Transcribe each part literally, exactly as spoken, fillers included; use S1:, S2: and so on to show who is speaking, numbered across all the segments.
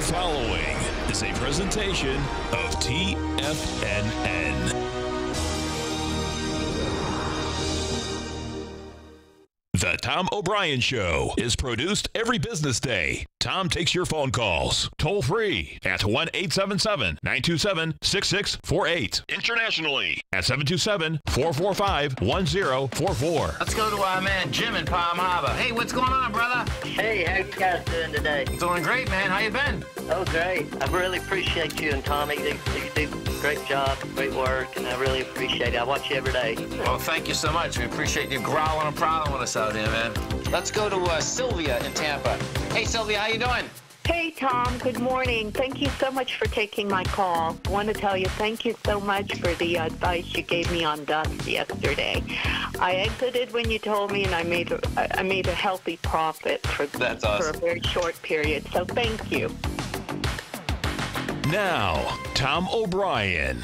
S1: following is a presentation of T F N N. The Tom O'Brien Show is produced every business day. Tom takes your phone calls toll free at one eight seven seven, nine two seven, six six four eight. Internationally at seven two seven, four four five, one zero four four.
S2: Let's go to our man Jim in Palm Harbor. Hey, what's going on, brother?
S3: Hey, how you guys doing today?
S2: Doing great, man. How you been?
S3: Oh, great. I really appreciate you and Tommy. You, you do a great job, great work, and I really appreciate it. I watch you every day.
S2: Well, thank you so much. We appreciate you growling and prowling with us out here, man. Let's go to uh, Sylvia in Tampa. Hey, Sylvia, how you doing?
S4: Hey, Tom. Good morning. Thank you so much for taking my call. I want to tell you thank you so much for the advice you gave me on dust yesterday. I exited when you told me, and I made a, I made a healthy profit for,
S2: That's awesome.
S4: for a very short period. So thank you.
S1: Now, Tom O'Brien.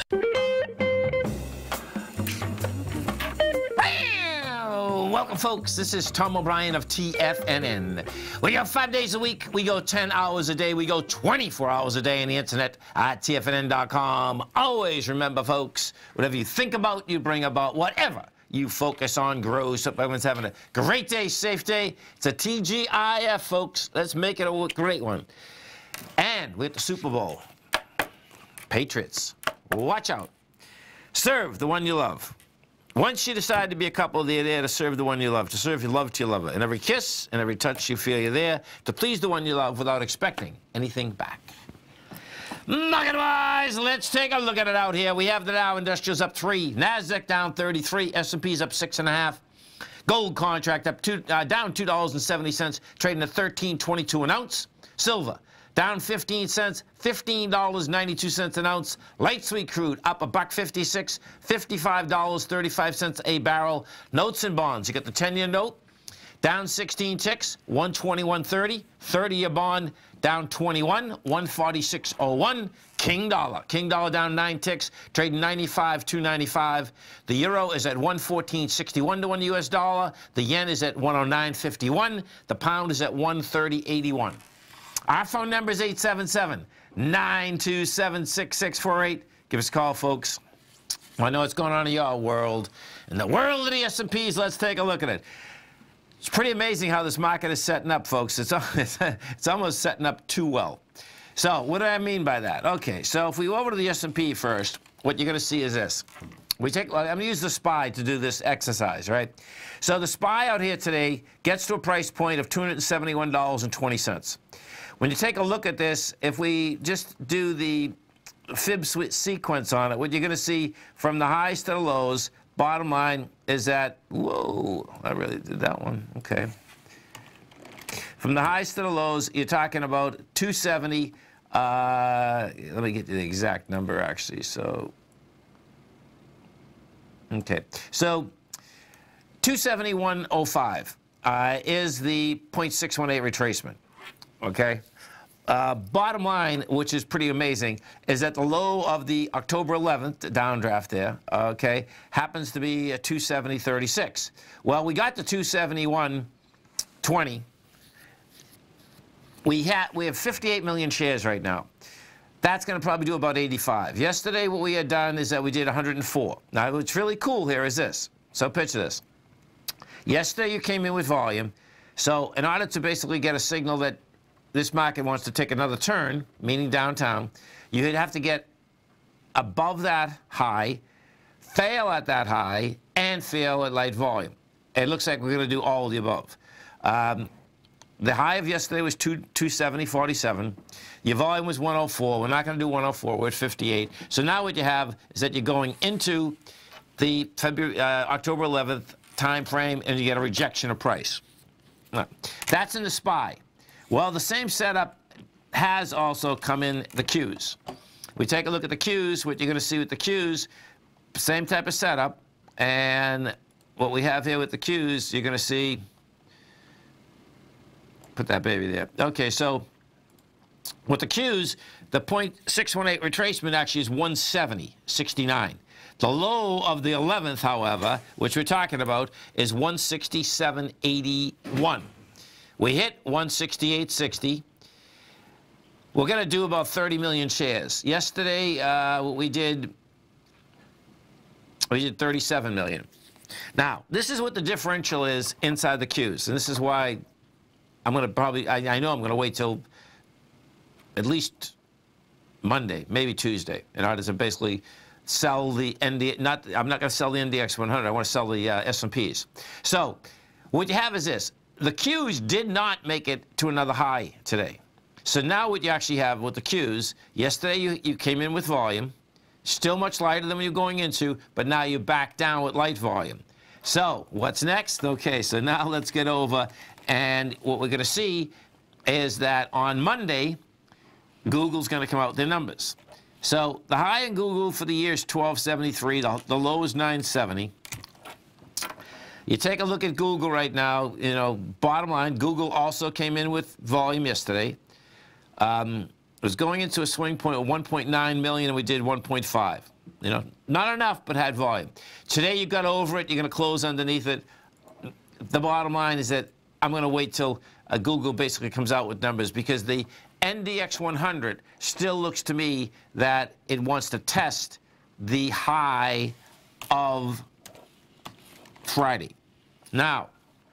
S2: Welcome, folks. This is Tom O'Brien of T F N N. We go five days a week. We go ten hours a day. We go twenty-four hours a day on the internet at T F N N dot com. Always remember, folks, whatever you think about, you bring about. Whatever you focus on grows. So everyone's having a great day, safe day. It's a T G I F, folks. Let's make it a great one. And we're at the Super Bowl. Patriots, watch out. Serve the one you love. Once you decide to be a couple, they're there to serve the one you love, to serve your love to your lover. In every kiss, in every touch, you feel you're there to please the one you love without expecting anything back. Market-wise, let's take a look at it out here. We have the Dow Industrials up three, NASDAQ down thirty-three, S and P's up six and a half. Gold contract up two, uh, down two dollars and seventy cents, trading at thirteen twenty-two an ounce. Silver down fifteen cents, fifteen dollars and ninety-two cents an ounce. Light sweet crude up a buck fifty-six, fifty-five dollars and thirty-five cents a barrel. Notes and bonds. You got the ten-year note down sixteen ticks, one twenty-one thirty. thirty-year bond down twenty-one, one forty-six oh one. King dollar. King dollar down nine ticks, trading ninety-five two ninety-five. The euro is at one fourteen sixty-one to one U S dollar. The yen is at one oh nine fifty-one. The pound is at one thirty eighty-one. Our phone number is eight seven seven, nine two seven, six six four eight. Give us a call, folks. I know what's going on in your world. In the world of the S and Ps, let's take a look at it. It's pretty amazing how this market is setting up, folks. It's, it's, it's almost setting up too well. So what do I mean by that? Okay, so if we go over to the S and P first, what you're going to see is this. We take, I'm going to use the S P Y to do this exercise, right? So the S P Y out here today gets to a price point of two hundred seventy-one dollars and twenty cents. When you take a look at this, if we just do the fib sequence on it, what you're going to see from the highs to the lows, bottom line is that, whoa, I really did that one, okay. From the highs to the lows, you're talking about two seventy, uh, let me get you the exact number actually, so, okay. So, two seventy-one oh five uh, is the point six one eight retracement. Okay. Uh, bottom line, which is pretty amazing, is that the low of the October eleventh downdraft there, okay, happens to be a two seventy thirty-six. Well, we got to two seventy-one twenty. We had we have fifty-eight million shares right now. That's going to probably do about eighty-five. Yesterday, what we had done is that we did one hundred four. Now, what's really cool here is this. So picture this. Yesterday, you came in with volume. So in order to basically get a signal that this market wants to take another turn, meaning downtown, you'd have to get above that high, fail at that high, and fail at light volume. It looks like we're going to do all of the above. Um, the high of yesterday was two seventy forty-seven. Your volume was one oh four. We're not going to do one oh four. We're at fifty-eight. So now what you have is that you're going into the February, uh, October eleventh time frame, and you get a rejection of price. Right. That's in the S P Y. Well, the same setup has also come in the Qs. We take a look at the Qs. What you're going to see with the Qs, same type of setup. And what we have here with the Qs, you're going to see, put that baby there. Okay, so with the Qs, the point six one eight retracement actually is one seventy sixty-nine. The low of the eleventh, however, which we're talking about, is one sixty-seven eighty-one. We hit one sixty-eight sixty. we're going to do about thirty million shares. Yesterday, uh, we did we did thirty-seven million. Now, this is what the differential is inside the Qs, and this is why I'm going to probably, I, I know I'm going to wait till at least Monday, maybe Tuesday, in order to basically sell the N D, not, I'm not going to sell the N D X one hundred, I want to sell the uh, S and Ps. So, what you have is this. The Qs did not make it to another high today. So now what you actually have with the Qs, yesterday you, you came in with volume, still much lighter than when you're going into, but now you're back down with light volume. So what's next? Okay, so now let's get over, and what we're going to see is that on Monday, Google's going to come out with their numbers. So the high in Google for the year is twelve seventy-three, the, the low is nine seventy. You take a look at Google right now, you know, bottom line, Google also came in with volume yesterday. Um, it was going into a swing point of one point nine million, and we did one point five. You know, not enough, but had volume. Today you got over it. You're going to close underneath it. The bottom line is that I'm going to wait till uh, Google basically comes out with numbers, because the N D X one hundred still looks to me that it wants to test the high of Friday. Now,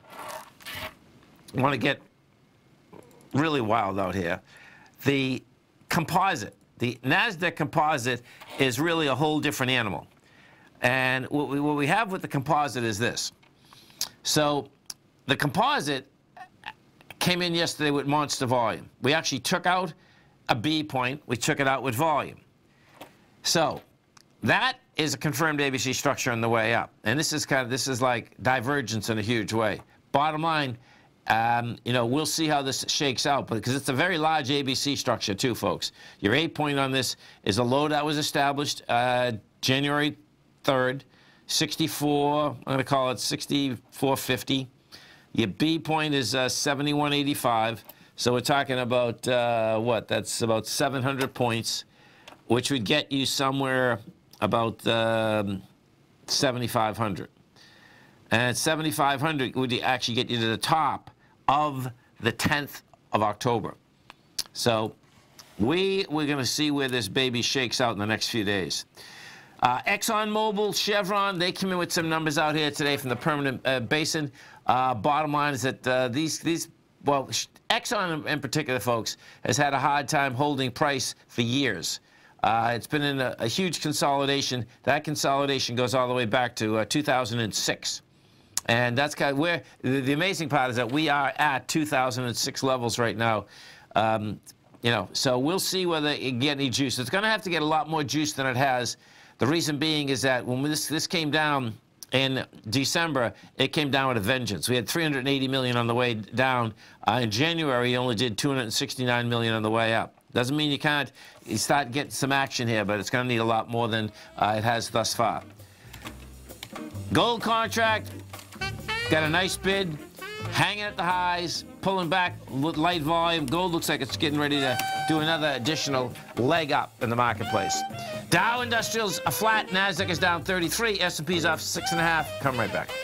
S2: I want to get really wild out here. The composite, the NASDAQ composite, is really a whole different animal. And what we, what we have with the composite is this. So the composite came in yesterday with monster volume. We actually took out a B point. We took it out with volume. So that is a confirmed A B C structure on the way up. And this is kind of, this is like divergence in a huge way. Bottom line, um, you know, we'll see how this shakes out, but because it's a very large A B C structure too, folks. Your A point on this is a low that was established uh, January third, sixty-four, I'm going to call it sixty-four fifty. Your B point is uh, seventy-one eighty-five. So we're talking about, uh, what, that's about seven hundred points, which would get you somewhere about um, seventy-five hundred. And seventy-five hundred would actually get you to the top of the tenth of October. So we, we're going to see where this baby shakes out in the next few days. Uh, ExxonMobil, Chevron, they came in with some numbers out here today from the Permanent uh, Basin. Uh, bottom line is that uh, these, these, well, Exxon in particular, folks, has had a hard time holding price for years. Uh, it's been in a, a huge consolidation. That consolidation goes all the way back to uh, two thousand six. And that's kind of where the, the amazing part is that we are at two thousand six levels right now. Um, you know, so we'll see whether it get any juice. It's going to have to get a lot more juice than it has. The reason being is that when this, this came down in December, it came down with a vengeance. We had three hundred eighty million on the way down. Uh, in January, you only did two hundred sixty-nine million on the way up. Doesn't mean you can't you start getting some action here, but it's going to need a lot more than uh, it has thus far. Gold contract, got a nice bid, hanging at the highs, pulling back with light volume. Gold looks like it's getting ready to do another additional leg up in the marketplace. Dow Industrials a flat, NASDAQ is down thirty-three, S and P's off six and a half. Come right back.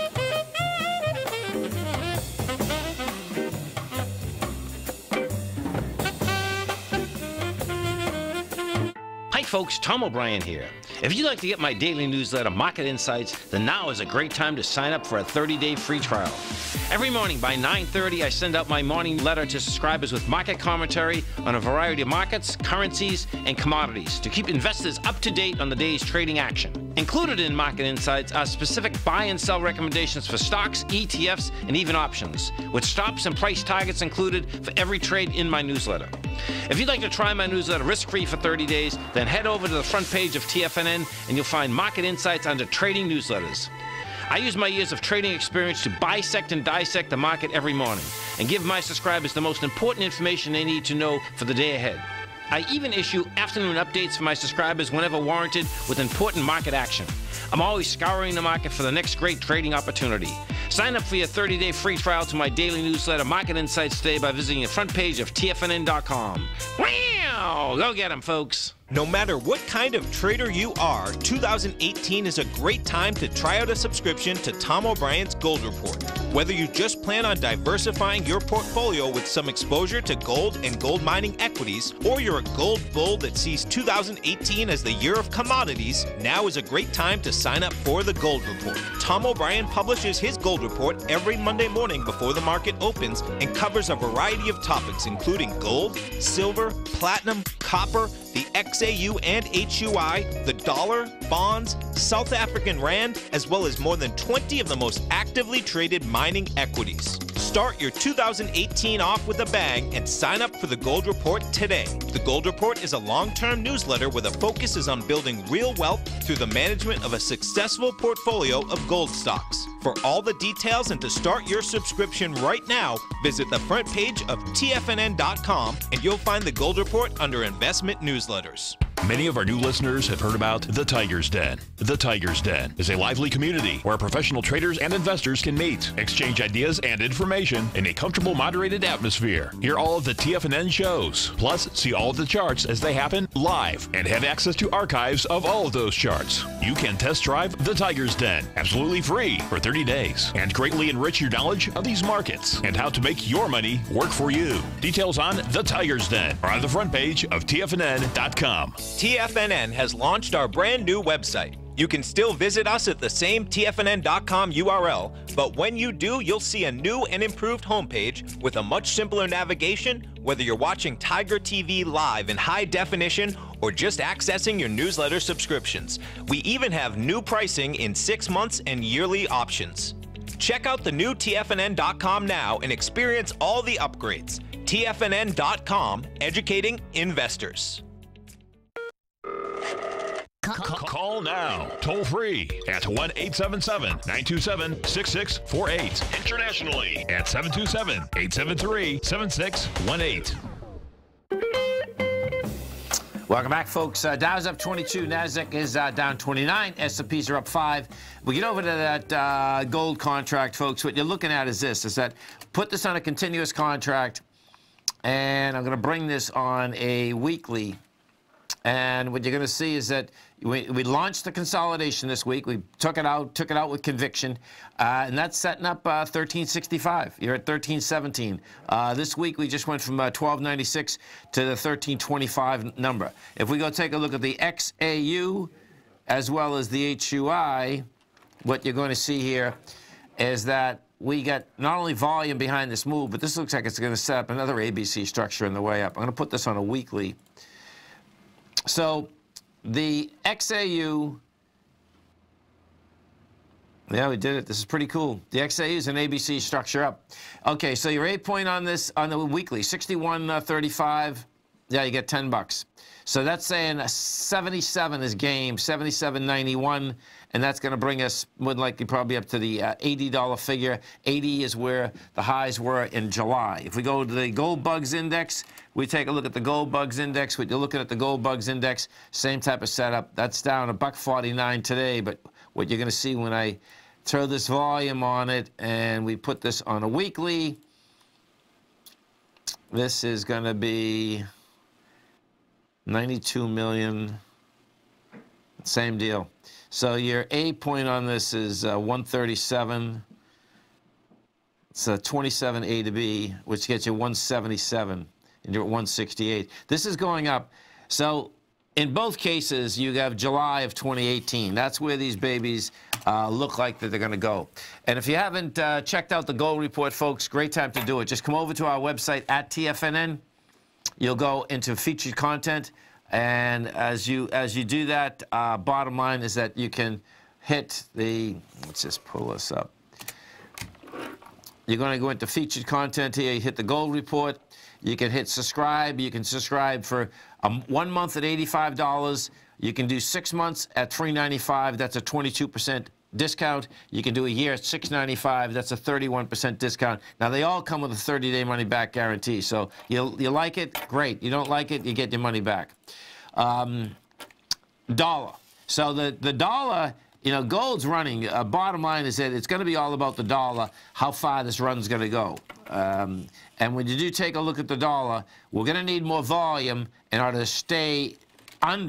S5: Hi folks, Tom O'Brien here. If you'd like to get my daily newsletter, Market Insights, then now is a great time to sign up for a thirty day free trial. Every morning by nine thirty, I send out my morning letter to subscribers with market commentary on a variety of markets, currencies, and commodities to keep investors up to date on the day's trading action. Included in Market Insights are specific buy and sell recommendations for stocks, E T Fs, and even options, with stops and price targets included for every trade in my newsletter. If you'd like to try my newsletter risk-free for thirty days, then head over to the front page of T F N N and you'll find Market Insights under Trading Newsletters. I use my years of trading experience to bisect and dissect the market every morning and give my subscribers the most important information they need to know for the day ahead. I even issue afternoon updates for my subscribers whenever warranted with important market action. I'm always scouring the market for the next great trading opportunity. Sign up for your thirty day free trial to my daily newsletter, Market Insights, today by visiting the front page of T F N N dot com. Wow! Go get 'em, folks!
S6: No matter what kind of trader you are, two thousand eighteen is a great time to try out a subscription to Tom O'Brien's Gold Report. Whether you just plan on diversifying your portfolio with some exposure to gold and gold mining equities, or you're a gold bull that sees two thousand eighteen as the year of commodities, now is a great time to sign up for the Gold Report. Tom O'Brien publishes his Gold Report every Monday morning before the market opens and covers a variety of topics including gold, silver, platinum, copper, the X A U and H U I, the dollar, bonds, South African rand, as well as more than twenty of the most actively traded mining equities. Start your two thousand eighteen off with a bang and sign up for the Gold Report today. The Gold Report is a long-term newsletter where the focus is on building real wealth through the management of a successful portfolio of gold stocks. For all the details and to start your subscription right now, visit the front page of T F N N dot com and you'll find the Gold Report under Investment Newsletters.
S1: Many of our new listeners have heard about The Tiger's Den. The Tiger's Den is a lively community where professional traders and investors can meet, exchange ideas and information in a comfortable, moderated atmosphere. Hear all of the T F N N shows, plus see all of the charts as they happen live, and have access to archives of all of those charts. You can test drive The Tiger's Den absolutely free for thirty days and greatly enrich your knowledge of these markets and how to make your money work for you. Details on The Tiger's Den are on the front page of T F N N dot com.
S6: T F N N has launched our brand new website. You can still visit us at the same T F N N dot com U R L, but when you do, you'll see a new and improved homepage with a much simpler navigation, whether you're watching Tiger T V live in high definition or just accessing your newsletter subscriptions. We even have new pricing in six months and yearly options. Check out the new T F N N dot com now and experience all the upgrades. T F N N dot com, educating investors.
S1: Call now, toll free at one eight seven seven, nine two seven, six six four eight. Internationally at seven two seven, eight seven three, seven six one eight.
S2: Welcome back, folks. Uh, Dow's up twenty-two, Nasdaq is uh, down twenty-nine, S and P's are up five. We get over to that uh, gold contract, folks. What you're looking at is this, is that put this on a continuous contract, and I'm going to bring this on a weekly. And what you're going to see is that we, we launched the consolidation this week. We took it out, took it out with conviction, uh, and that's setting up uh, thirteen sixty-five. You're at thirteen seventeen. Uh, this week we just went from uh, twelve ninety-six to the thirteen twenty-five number. If we go take a look at the X A U as well as the H U I, what you're going to see here is that we got not only volume behind this move, but this looks like it's going to set up another A B C structure on the way up. I'm going to put this on a weekly. So the X A U, yeah, we did it. This is pretty cool. The X A U is an A B C structure up. Okay, so your eight point on this on the weekly, sixty-one thirty-five. Yeah, you get ten bucks. So that's saying seventy-seven is game, seventy-seven ninety-one, and that's going to bring us more than likely probably up to the uh, eighty dollar figure. eighty is where the highs were in July. If we go to the Gold Bugs Index, we take a look at the Gold Bugs Index. What you're looking at the Gold Bugs Index, same type of setup. That's down a buck forty-nine today, but what you're going to see when I throw this volume on it and we put this on a weekly, this is going to be ninety-two million, same deal. So your A point on this is uh, one thirty-seven. It's a twenty-seven A to B, which gets you one seventy-seven, and you're at one sixty-eight. This is going up. So in both cases, you have July of twenty eighteen. That's where these babies uh, look like that they're going to go. And if you haven't uh, checked out the Gold Report, folks, great time to do it. Just come over to our website at T F N N. You'll go into featured content, and as you as you do that, uh, bottom line is that you can hit the, let's just pull this up. You're going to go into featured content here. You hit the Gold Report. You can hit subscribe. You can subscribe for um, one month at eighty-five dollars. You can do six months at three ninety-five. That's a twenty-two percent discount. You can do a year at six ninety-five. That's a thirty-one percent discount. Now, they all come with a thirty day money-back guarantee. So you you like it, great. You don't like it, you get your money back. Um, dollar. So the, the dollar, you know, gold's running. Uh, bottom line is that it's going to be all about the dollar, how far this run's going to go. Um, and when you do take a look at the dollar, we're going to need more volume in order to stay under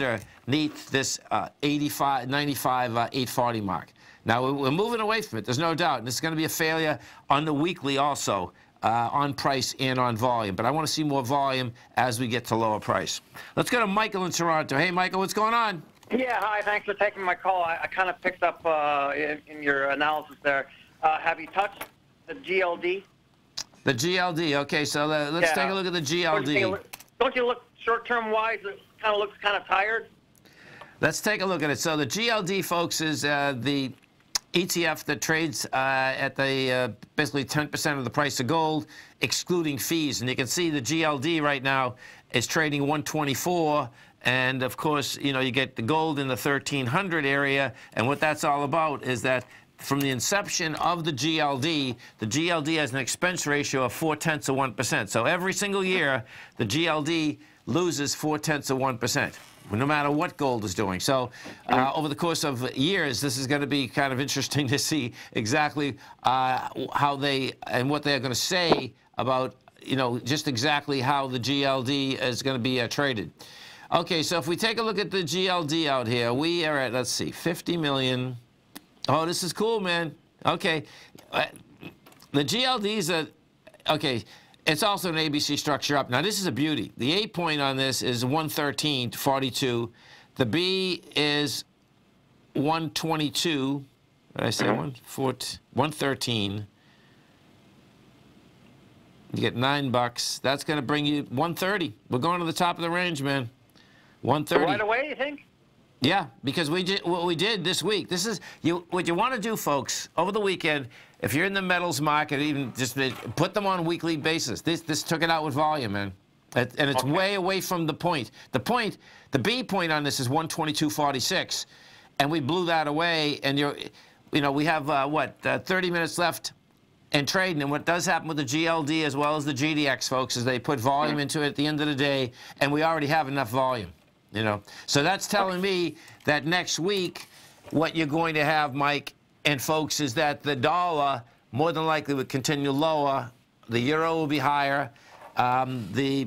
S2: underneath this uh, eighty-five, ninety-five, uh, eight forty mark. Now, we're moving away from it, there's no doubt. And this is going to be a failure on the weekly also, uh, on price and on volume. But I want to see more volume as we get to lower price. Let's go to Michael in Toronto. Hey, Michael, what's going on?
S7: Yeah, hi, thanks for taking my call. I, I kind of picked up uh, in, in your analysis there. Uh, have you touched the G L D?
S2: The G L D, okay, so the, let's
S7: Yeah.
S2: take a look at the G L D.
S7: Don't you, don't you look short-term wise, it kind of looks kind of tired?
S2: Let's take a look at it. So the G L D, folks, is uh, the E T F that trades uh, at the uh, basically ten percent of the price of gold, excluding fees. And you can see the G L D right now is trading one twenty-four. And of course, you know, you get the gold in the thirteen hundred area. And what that's all about is that from the inception of the G L D, the G L D has an expense ratio of four tenths of one percent. So every single year, the G L D loses four tenths of one percent. No matter what gold is doing. So uh, over the course of years, this is going to be kind of interesting to see exactly uh, how they and what they're going to say about, you know, just exactly how the G L D is going to be uh, traded. Okay, so if we take a look at the G L D out here, we are at, let's see, fifty million. Oh, this is cool, man. Okay. Uh, the G L Ds are, okay, it's also an A B C structure up. Now, this is a beauty. The A point on this is one thirteen to forty-two. The B is one twenty-two. Did I say one? one thirteen. You get nine bucks. That's going to bring you one thirty. We're going to the top of the range, man. one thirty.
S7: Right away, you think?
S2: Yeah, because we did what we did this week. This is you. What you want to do, folks, over the weekend, if you're in the metals market, even just put them on a weekly basis. This this took it out with volume, man, and it's okay. Way away from the point. The point, the B point on this is one twenty-two forty-six, and we blew that away. And you're, you know, we have uh, what uh, thirty minutes left in trading. And what does happen with the G L D as well as the G D X, folks, is they put volume into it at the end of the day, and we already have enough volume. You know, so that's telling me that next week, what you're going to have, Mike and folks, is that the dollar more than likely would continue lower. The euro will be higher. Um, the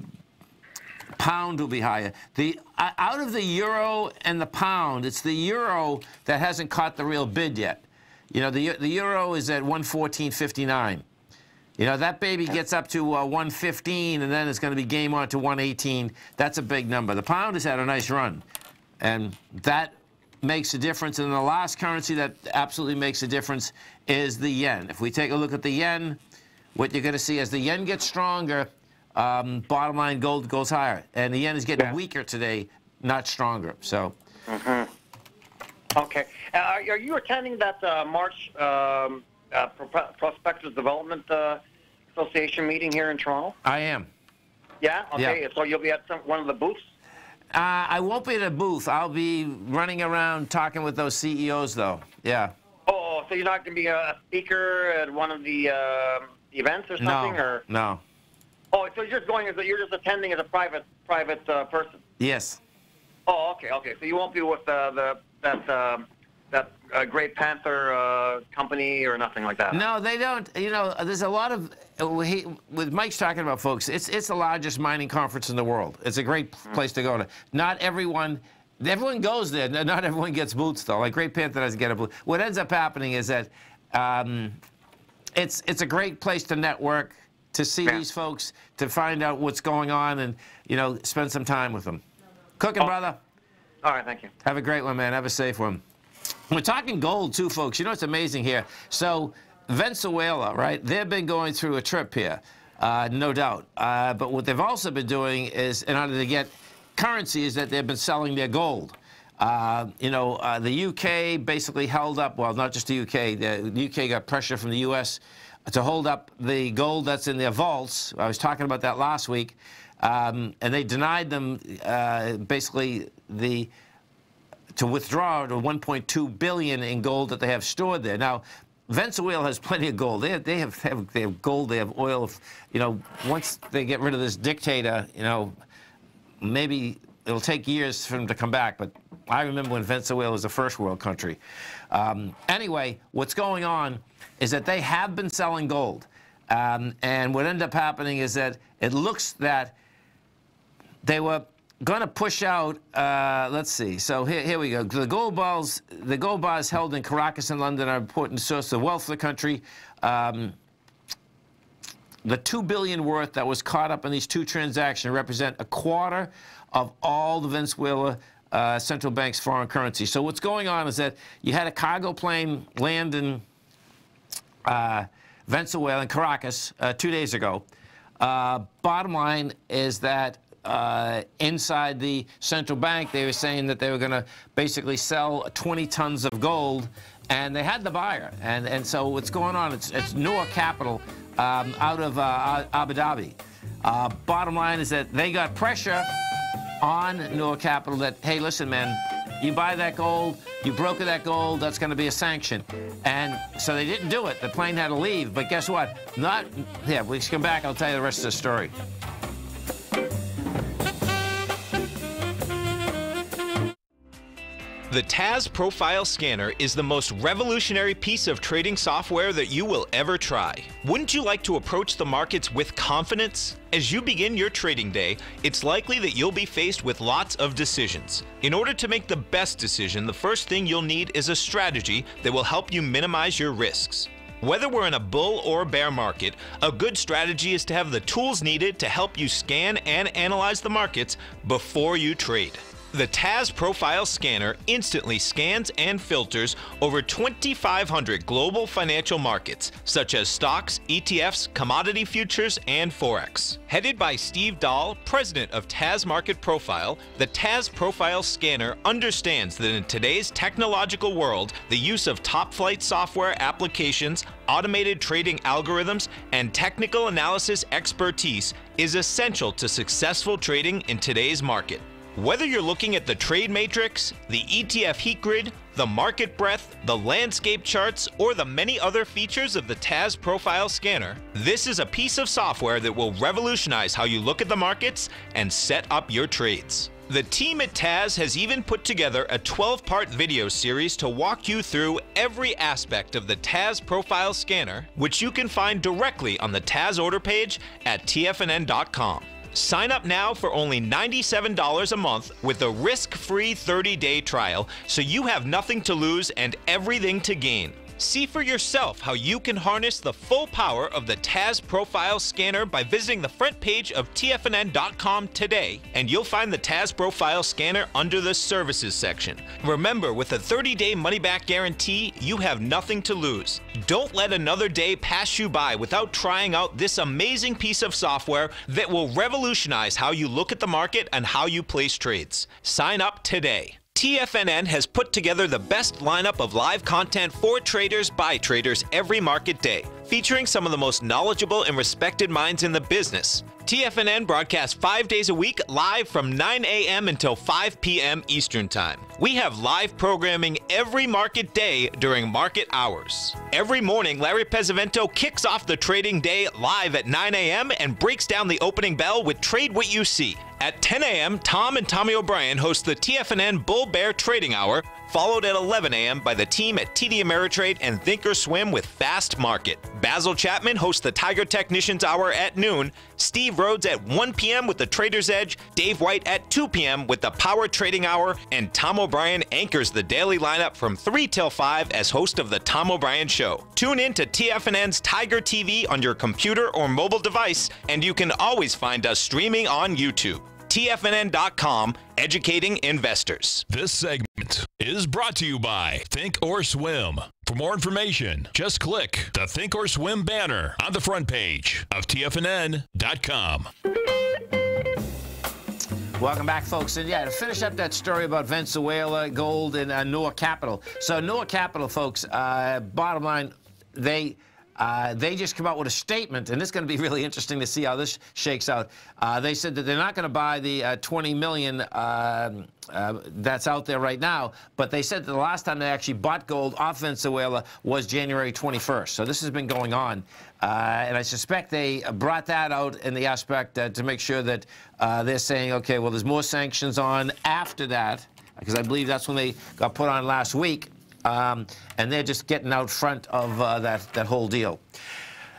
S2: pound will be higher. The uh, out of the euro and the pound, it's the euro that hasn't caught the real bid yet. You know, the the euro is at one fourteen fifty-nine. You know, that baby gets up to uh, one fifteen, and then it's going to be game on to one eighteen. That's a big number. The pound has had a nice run, and that makes a difference. And the last currency that absolutely makes a difference is the yen. If we take a look at the yen, what you're going to see as the yen gets stronger, um, bottom line, gold goes higher. And the yen is getting yeah. weaker today, not stronger. So.
S7: Mm-hmm. Okay. Uh, are, are you attending that uh, March um, uh, Pro Prospectors Development uh, Association meeting here in Toronto?
S2: I am.
S7: Yeah? Okay. Yeah. So you'll be at some, one of the booths?
S2: Uh, I won't be at a booth. I'll be running around talking with those C E Os, though. Yeah.
S7: Oh, so you're not going to be a speaker at one of the uh, events or something?
S2: No.
S7: Or?
S2: No.
S7: Oh, so you're just going as a, you're just attending as a private private uh, person?
S2: Yes.
S7: Oh, okay, okay. So you won't be with uh, the that uh, that uh, Great Panther uh, company or nothing like that?
S2: No, they don't. You know, there's a lot of he, with Mike's talking about, folks. It's it's the largest mining conference in the world. It's a great place to go to. Not everyone. Everyone goes there. Not everyone gets boots, though. Like Great Panther doesn't get a boot. What ends up happening is that um, it's it's a great place to network, to see yeah. these folks, to find out what's going on, and you know, spend some time with them. Cooking, oh. brother.
S7: All right, thank you.
S2: Have a great one, man. Have a safe one. We're talking gold, too, folks. You know, it's amazing here. So Venezuela, right, they've been going through a trip here, uh, no doubt. Uh, but what they've also been doing is, in order to get currency, is that they've been selling their gold. Uh, you know, uh, the U K basically held up, well, not just the U K. The U K got pressure from the U S to hold up the gold that's in their vaults. I was talking about that last week. Um, and they denied them uh, basically the to withdraw to one point two billion dollars in gold that they have stored there. Now, Venezuela has plenty of gold. They have, they have, have they have gold. They have oil. You know, once they get rid of this dictator, you know, maybe it'll take years for them to come back. But I remember when Venezuela was a first world country. Um, anyway, what's going on is that they have been selling gold, um, and what ended up happening is that it looks that they were going to push out, uh, let's see, so here, here we go. The gold bars, the gold bars held in Caracas and London are an important source of wealth for the country. Um, the two billion dollars worth that was caught up in these two transactions represent a quarter of all the Venezuela uh, central bank's foreign currency. So what's going on is that you had a cargo plane land in uh, Venezuela, in Caracas, uh, two days ago. Uh, bottom line is that Uh, inside the central bank, they were saying that they were going to basically sell twenty tons of gold, and they had the buyer. And and so what's going on? It's it's Noor Capital um, out of uh, Abu Dhabi. Uh, bottom line is that they got pressure on Noor Capital that, hey, listen, man, you buy that gold, you broker that gold, that's going to be a sanction. And so they didn't do it. The plane had to leave. But guess what? Not. Yeah, we come back. I'll tell you the rest of the story.
S6: The Taz Profile Scanner is the most revolutionary piece of trading software that you will ever try. Wouldn't you like to approach the markets with confidence? As you begin your trading day, it's likely that you'll be faced with lots of decisions. In order to make the best decision, the first thing you'll need is a strategy that will help you minimize your risks. Whether we're in a bull or bear market, a good strategy is to have the tools needed to help you scan and analyze the markets before you trade. The Taz Profile Scanner instantly scans and filters over twenty-five hundred global financial markets, such as stocks, E T Fs, commodity futures, and Forex. Headed by Steve Dahl, president of Taz Market Profile, the Taz Profile Scanner understands that in today's technological world, the use of top-flight software applications, automated trading algorithms, and technical analysis expertise is essential to successful trading in today's market. Whether you're looking at the trade matrix, the E T F heat grid, the market breadth, the landscape charts, or the many other features of the Taz Profile Scanner, this is a piece of software that will revolutionize how you look at the markets and set up your trades. The team at Taz has even put together a twelve part video series to walk you through every aspect of the Taz Profile Scanner, which you can find directly on the Taz order page at T F N N dot com. Sign up now for only ninety-seven dollars a month with a risk-free thirty day trial, so you have nothing to lose and everything to gain. See for yourself how you can harness the full power of the Taz Profile Scanner by visiting the front page of T F N N dot com today, and you'll find the Taz Profile Scanner under the Services section. Remember, with a thirty day money-back guarantee, you have nothing to lose. Don't let another day pass you by without trying out this amazing piece of software that will revolutionize how you look at the market and how you place trades. Sign up today. T F N N has put together the best lineup of live content for traders by traders every market day, featuring some of the most knowledgeable and respected minds in the business. T F N N broadcasts five days a week live from nine A M until five P M Eastern Time. We have live programming every market day during market hours. Every morning, Larry Pesavento kicks off the trading day live at nine A M and breaks down the opening bell with Trade What You See. At ten A M, Tom and Tommy O'Brien host the T F N N Bull Bear Trading Hour, followed at eleven A M by the team at T D Ameritrade and Thinkorswim with Fast Market. Basil Chapman hosts the Tiger Technicians Hour at noon, Steve Rhodes at one P M with the Trader's Edge, Dave White at two P M with the Power Trading Hour, and Tom O'Brien anchors the daily lineup from three till five as host of the Tom O'Brien Show. Tune in to T F N N's Tiger T V on your computer or mobile device, and you can always find us streaming on YouTube. T F N N dot com, educating investors.
S1: This segment is brought to you by Think or Swim. For more information, just click the Think or Swim banner on the front page of T F N N dot com.
S2: Welcome back, folks. And yeah, to finish up that story about Venezuela, gold, and uh, Noor Capital. So Noor Capital, folks, uh, bottom line, they... Uh, they just come out with a statement, and it's going to be really interesting to see how this shakes out. Uh, they said that they're not going to buy the uh, twenty million uh, uh, that's out there right now, but they said that the last time they actually bought gold off Venezuela was January twenty-first. So this has been going on, uh, and I suspect they brought that out in the aspect uh, to make sure that uh, they're saying, okay, well, there's more sanctions on after that, because I believe that's when they got put on last week. Um, and they're just getting out front of uh, that, that whole deal.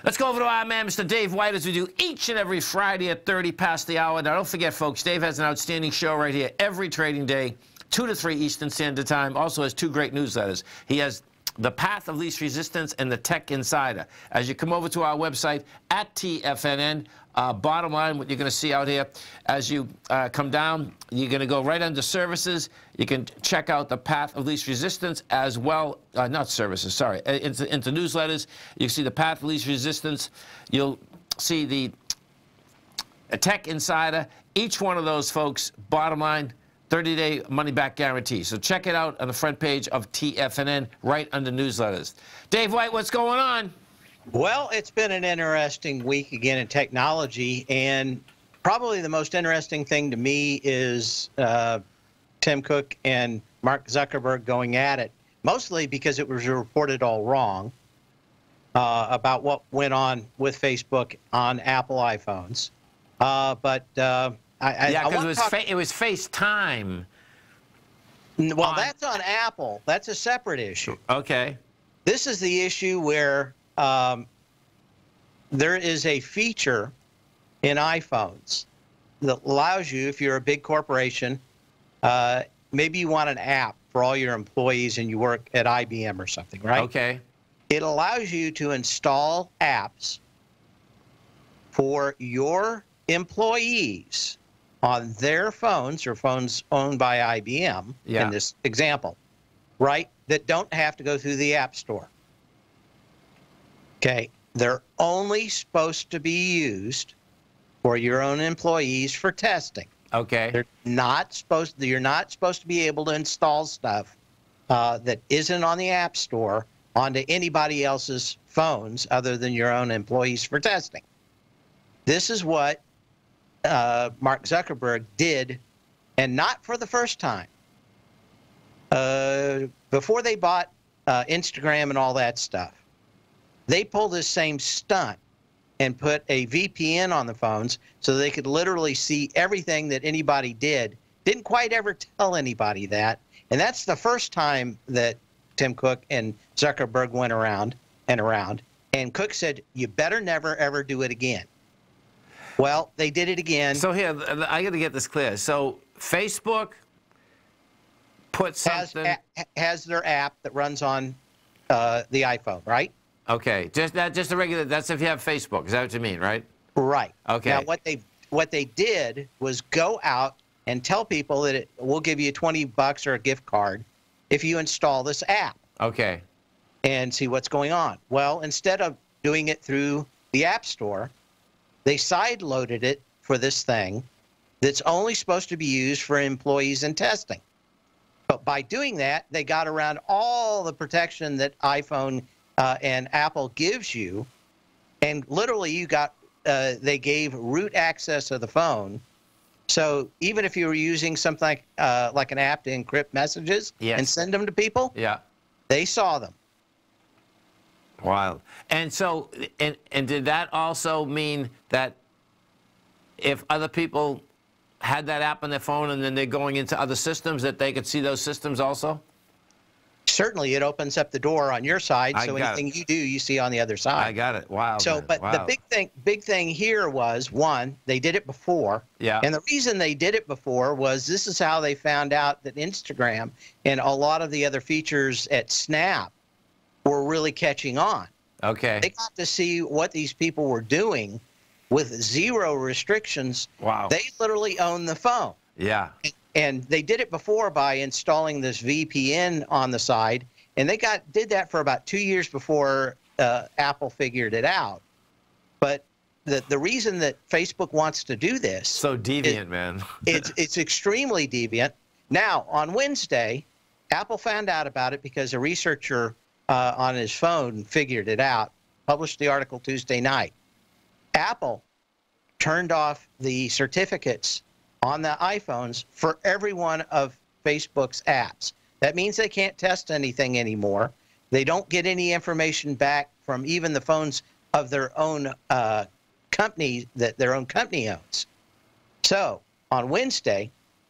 S2: Let's go over to our man, Mister Dave White, as we do each and every Friday at thirty past the hour. Now, don't forget, folks, Dave has an outstanding show right here every trading day, two to three Eastern Standard Time. Also has two great newsletters. He has The Path of Least Resistance and The Tech Insider. As you come over to our website at T F N N, uh, bottom line, what you're going to see out here, as you uh, come down, you're going to go right under Services. You can check out The Path of Least Resistance as well. Uh, not services, sorry. Into, into newsletters. You see The Path of Least Resistance. You'll see the Tech Insider. Each one of those, folks, bottom line, thirty day money-back guarantee. So check it out on the front page of T F N N, right under newsletters. Dave White, what's going on?
S8: Well, it's been an interesting week again in technology, and probably the most interesting thing to me is uh, Tim Cook and Mark Zuckerberg going at it, mostly because it was reported all wrong uh, about what went on with Facebook on Apple iPhones. Uh, but uh, I,
S2: yeah, because it was
S8: talk...
S2: fa it was FaceTime.
S8: Well,
S2: on...
S8: that's on Apple. That's a separate issue.
S2: Okay.
S8: This is the issue where um, there is a feature in iPhones that allows you, if you're a big corporation, uh, maybe you want an app for all your employees and you work at I B M or something, right?
S2: Okay.
S8: It allows you to install apps for your employees on their phones or phones owned by I B M,
S2: yeah.
S8: in this example, right, that don't have to go through the App Store. Okay, they're only supposed to be used for your own employees for testing.
S2: Okay.
S8: They're not supposed. You're not supposed to be able to install stuff uh, that isn't on the App Store onto anybody else's phones other than your own employees for testing. This is what uh, Mark Zuckerberg did, and not for the first time. Uh, before they bought uh, Instagram and all that stuff, they pulled this same stunt and put a V P N on the phones so they could literally see everything that anybody did. Didn't quite ever tell anybody that. And that's the first time that Tim Cook and Zuckerberg went around and around. And Cook said, you better never, ever do it again. Well, they did it again.
S2: So here, I got to get this clear. So Facebook put something...
S8: Has, has their app that runs on uh, the iPhone, right?
S2: Okay, just that, just a regular. That's if you have Facebook. Is that what you mean, right?
S8: Right.
S2: Okay.
S8: Now, what they what they did was go out and tell people that it, we'll give you twenty bucks or a gift card if you install this app.
S2: Okay.
S8: And see what's going on. Well, instead of doing it through the App Store, they side-loaded it for this thing that's only supposed to be used for employees and testing. But by doing that, they got around all the protection that iPhone Uh, and Apple gives you, and literally you got, uh, they gave root access of the phone. So even if you were using something like, uh, like an app to encrypt messages
S2: yes.
S8: and send them to people,
S2: yeah,
S8: they saw them.
S2: Wild. And so, and, and did that also mean that if other people had that app on their phone and then they're going into other systems, that they could see those systems also?
S8: Certainly, it opens up the door on your side,
S2: I
S8: so
S2: got
S8: anything
S2: it.
S8: you do, you see on the other side.
S2: I got it. Wow.
S8: So,
S2: man.
S8: but
S2: wow.
S8: the big thing, big thing here was, one, they did it before.
S2: Yeah.
S8: And the reason they did it before was this is how they found out that Instagram and a lot of the other features at Snap were really catching on.
S2: Okay.
S8: They got to see what these people were doing with zero restrictions.
S2: Wow.
S8: They literally own the phone.
S2: Yeah.
S8: And they did it before by installing this V P N on the side. And they got did that for about two years before uh, Apple figured it out. But the the reason that Facebook wants to do this,
S2: so deviant,
S8: it,
S2: man.
S8: it's it's extremely deviant. Now on Wednesday, Apple found out about it because a researcher uh, on his phone figured it out. Published the article Tuesday night. Apple turned off the certificates on the iPhones for every one of Facebook's apps. That means they can't test anything anymore. They don't get any information back from even the phones of their own uh, company that their own company owns. So on Wednesday,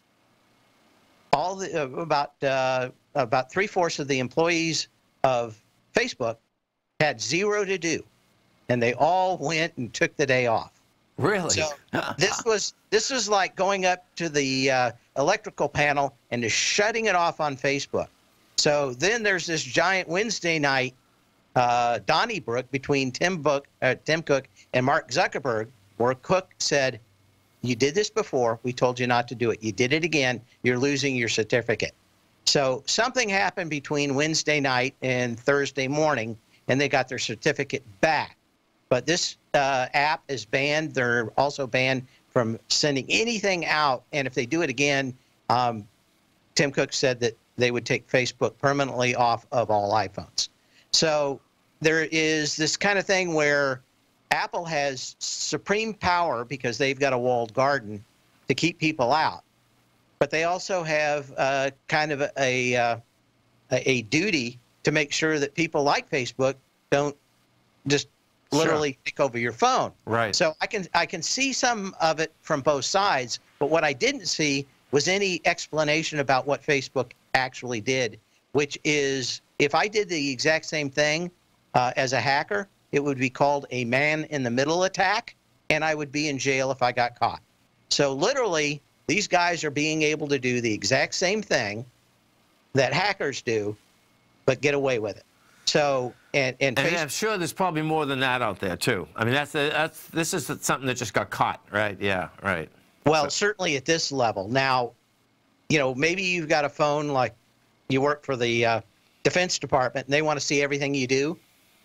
S8: all the, uh, about uh, about three fourths of the employees of Facebook had zero to do and they all went and took the day off.
S2: Really?
S8: So this was this was like going up to the uh, electrical panel and just shutting it off on Facebook. So then there's this giant Wednesday night uh, Donnybrook between Tim, Book, uh, Tim Cook and Mark Zuckerberg, where Cook said, you did this before. We told you not to do it. You did it again. You're losing your certificate. So something happened between Wednesday night and Thursday morning, and they got their certificate back. But this uh, app is banned. They're also banned from sending anything out. And if they do it again, um, Tim Cook said that they would take Facebook permanently off of all iPhones. So there is this kind of thing where Apple has supreme power because they've got a walled garden to keep people out. But they also have uh, kind of a, a, uh, a duty to make sure that people like Facebook don't just literally sure. take over your phone.
S2: Right.
S8: So I can I can see some of it from both sides, but what I didn't see was any explanation about what Facebook actually did, which is if I did the exact same thing uh, as a hacker, it would be called a man-in-the-middle attack, and I would be in jail if I got caught. So literally, these guys are being able to do the exact same thing that hackers do, but get away with it. So, and, and,
S2: and
S8: Facebook,
S2: I'm sure there's probably more than that out there too. I mean, that's a, that's this is something that just got caught, right? Yeah, right.
S8: well,
S2: So-
S8: certainly at this level. Now, you know, maybe you've got a phone like you work for the uh, Defense Department, and they want to see everything you do.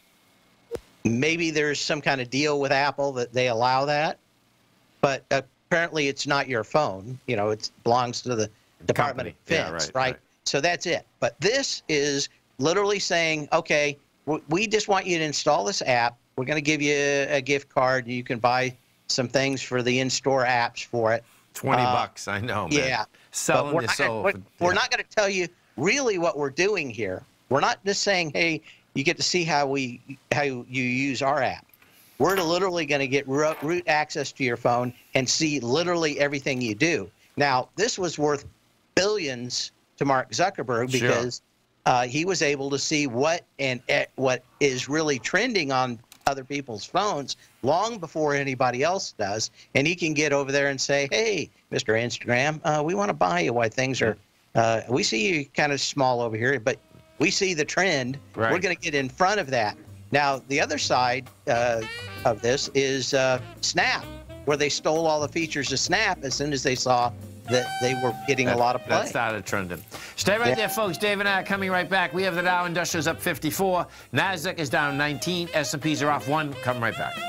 S8: Maybe there's some kind of deal with Apple that they allow that, but apparently it's not your phone. You know, it belongs to the Department
S2: Company.
S8: of Defense,
S2: Yeah, right,
S8: right?
S2: right.
S8: So that's it. But this is literally saying, okay, w- we just want you to install this app. We're going to give you a gift card. You can buy some things for the in-store apps for it.
S2: Twenty
S8: Uh,
S2: bucks, I know, man.
S8: Yeah.
S2: Selling
S8: But we're
S2: your
S8: not gonna-
S2: soul.
S8: we're,
S2: for-
S8: we're
S2: yeah.
S8: not going to tell you really what we're doing here. We're not just saying, hey, you get to see how we how you use our app. We're literally going to get ro- root access to your phone and see literally everything you do. Now, this was worth billions to Mark Zuckerberg
S2: Sure.
S8: because uh, he was able to see what and eh, what is really trending on other people's phones long before anybody else does, and he can get over there and say, "Hey, Mister Instagram, uh, we want to buy you. Why things are? Uh, we see you kind of small over here, but we see the trend.
S2: Right.
S8: We're going to get in front of that." Now, the other side uh, of this is uh, Snap, where they stole all the features of Snap as soon as they saw that they were getting
S2: That-
S8: a lot of play.
S2: That started trending. Stay right
S8: Yeah.
S2: there, folks. Dave and I are coming right back. We have the Dow Industrials up fifty-four. NASDAQ is down nineteen. S and Ps are off one. Coming right back.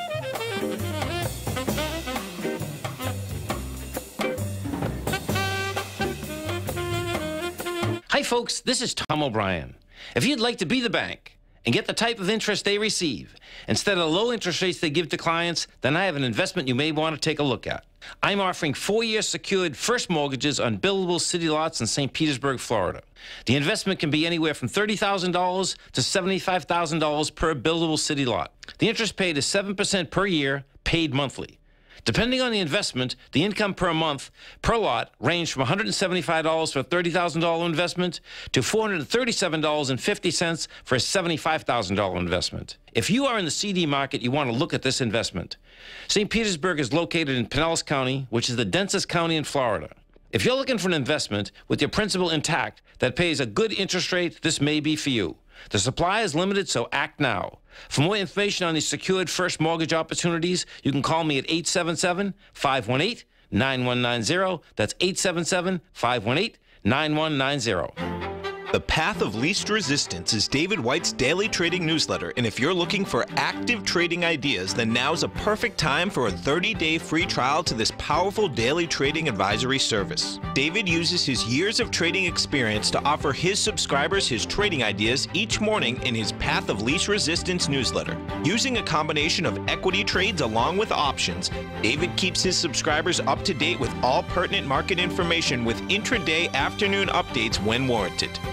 S5: Hi, folks. This is Tom O'Brien. If you'd like to be the bank and get the type of interest they receive instead of the low interest rates they give to clients, then I have an investment you may want to take a look at. I'm offering four-year secured first mortgages on buildable city lots in Saint Petersburg, Florida. The investment can be anywhere from thirty thousand dollars to seventy-five thousand dollars per buildable city lot. The interest paid is seven percent per year, paid monthly. Depending on the investment, the income per month per lot ranged from one hundred seventy-five dollars for a thirty thousand dollars investment to four hundred thirty-seven dollars and fifty cents for a seventy-five thousand dollars investment. If you are in the C D market, you want to look at this investment. Saint Petersburg is located in Pinellas County, which is the densest county in Florida. If you're looking for an investment with your principal intact that pays a good interest rate, this may be for you. The supply is limited, so act now. For more information on these secured first mortgage opportunities, you can call me at eight seven seven, five one eight, nine one nine zero. That's eight seven seven, five one eight, nine one nine zero.
S6: The Path of Least Resistance is David White's daily trading newsletter, and if you're looking for active trading ideas, then now's a perfect time for a thirty-day free trial to this powerful daily trading advisory service. David uses his years of trading experience to offer his subscribers his trading ideas each morning in his Path of Least Resistance newsletter. Using a combination of equity trades along with options, David keeps his subscribers up to date with all pertinent market information with intraday afternoon updates when warranted.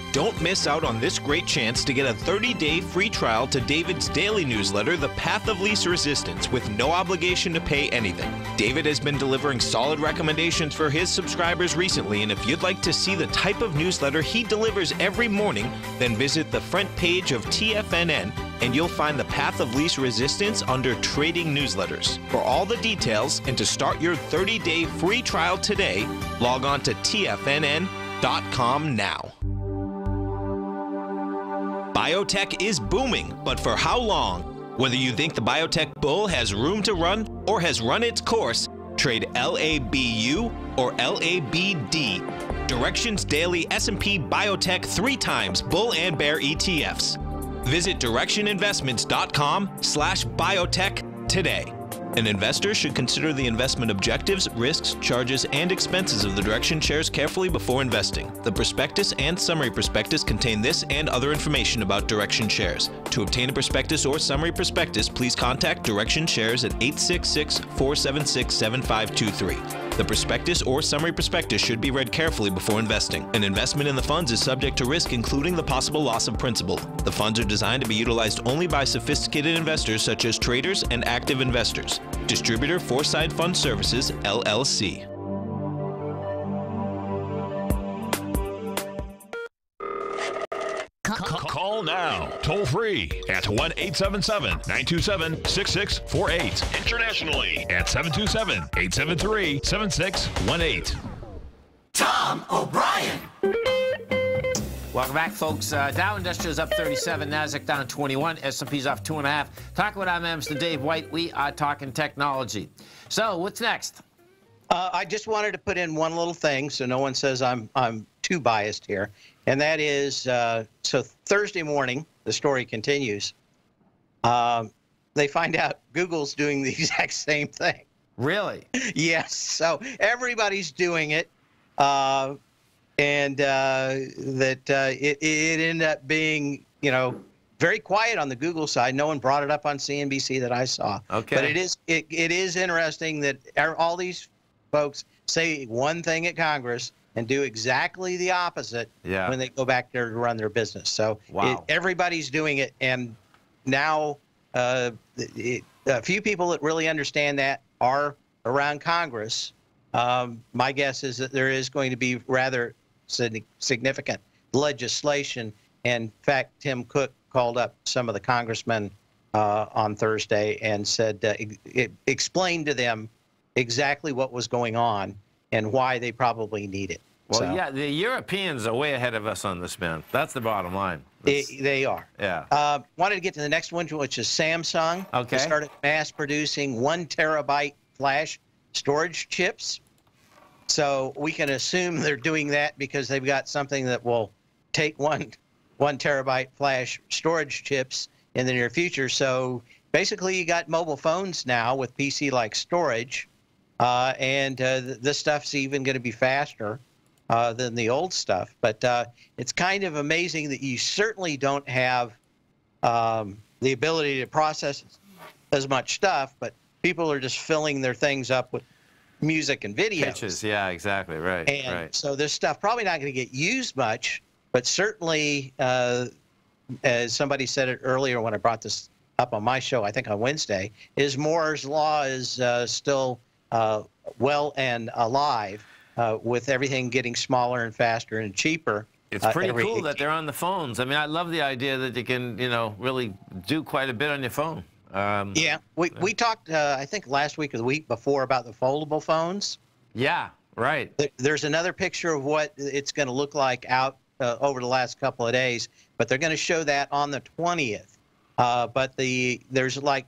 S6: Don't miss out on this great chance to get a thirty-day free trial to David's daily newsletter, The Path of Least Resistance, with no obligation to pay anything. David has been delivering solid recommendations for his subscribers recently, and if you'd like to see the type of newsletter he delivers every morning, then visit the front page of T F N N and you'll find The Path of Least Resistance under Trading Newsletters. For all the details and to start your thirty-day free trial today, log on to T F N N dot com now. Biotech is booming, but for how long? Whether you think the biotech bull has room to run or has run its course, trade L A B U or L A B D. Direction's daily S and P Biotech three times bull and bear E T Fs. Visit direction investments dot com slash biotech today. An investor should consider the investment objectives, risks, charges, and expenses of the Direction shares carefully before investing. The prospectus and summary prospectus contain this and other information about Direction shares. To obtain a prospectus or summary prospectus, please contact Direction shares at eight six six, four seven six, seven five two three. The prospectus or summary prospectus should be read carefully before investing. An investment in the funds is subject to risk, including the possible loss of principal. The funds are designed to be utilized only by sophisticated investors such as traders and active investors. Distributor Foreside Fund Services, L L C.
S1: Call now, toll free at one eight seven seven, nine two seven, six six four eight. Internationally at seven two seven, eight seven three, seven six one eight.
S9: Tom O'Brien.
S2: Welcome back, folks. Uh, Dow Industrials up thirty-seven, Nasdaq down twenty-one, S and P's off two and a half. Talking with our man, Mister Dave White. We are talking technology. So, what's next?
S8: Uh, I just wanted to put in one little thing so no one says I'm I'm too biased here, and that is uh, so Thursday morning the story continues. Um, they find out Google's doing the exact same thing.
S2: Really?
S8: Yes. So everybody's doing it, uh, and uh, that uh, it it ended up being you know very quiet on the Google side. No one brought it up on C N B C that I saw.
S2: Okay.
S8: But it is it it is interesting that all these folks say one thing at Congress and do exactly the opposite
S2: yeah.
S8: when they go back there to run their business. So
S2: wow.
S8: it, everybody's doing it, and now uh, it, a few people that really understand that are around Congress. Um, my guess is that there is going to be rather significant legislation. In fact, Tim Cook called up some of the congressmen uh, on Thursday and said, uh, it, it explained to them exactly what was going on and why they probably need it.
S2: Well,
S8: so,
S2: yeah, the Europeans are way ahead of us on this, man. That's the bottom line.
S8: it, they are.
S2: Yeah.
S8: Uh, wanted to get to the next one, which is Samsung.
S2: Okay.
S8: They started mass producing one terabyte flash storage chips. So we can assume they're doing that because they've got something that will take one one terabyte flash storage chips in the near future. So basically, you got mobile phones now with P C-like storage. Uh, and uh, th this stuff's even going to be faster uh, than the old stuff. But uh, it's kind of amazing that you certainly don't have um, the ability to process as much stuff, but people are just filling their things up with music and videos.
S2: Pictures, yeah, exactly, right,
S8: and
S2: right.
S8: so this stuff probably not going to get used much, but certainly, uh, as somebody said it earlier when I brought this up on my show, I think on Wednesday, is Moore's Law is uh, still Uh, well and alive uh, with everything getting smaller and faster and cheaper.
S2: It's
S8: uh,
S2: pretty
S8: every,
S2: cool that they're on the phones. I mean, I love the idea that you can, you know, really do quite a bit on your phone. Um,
S8: yeah, we, we talked, uh, I think, last week or the week before about the foldable phones.
S2: Yeah, right.
S8: There's another picture of what it's going to look like out uh, over the last couple of days, but they're going to show that on the twentieth. Uh, but the there's like,